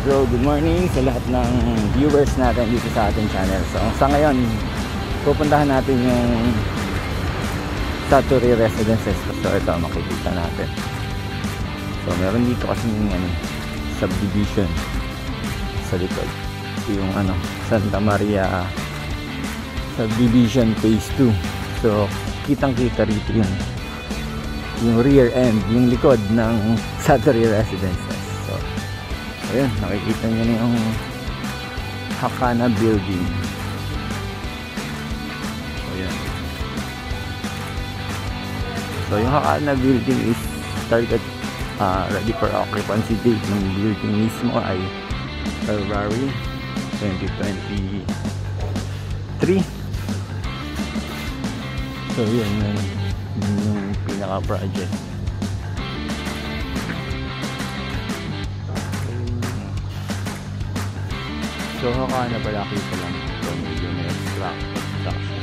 So, good morning sa lahat ng viewers natin dito sa ating channel. So, sa ngayon, pupuntahan natin yung Satori residences. So, ito makikita natin. So, meron dito kasi yung subdivision sa likod. Ito yung Santa Maria subdivision phase 2. So, kitang-kita rito yung rear end, yung likod ng Satori residences. So, ayun, nakikita nyo na yung Hacana building. So, ayan. So, yung Hacana building is target ready for occupancy date ng building mismo ay February 2023. So, yun yung pinaka-project. So, Hacana pala kita lang. So, medyo may construction.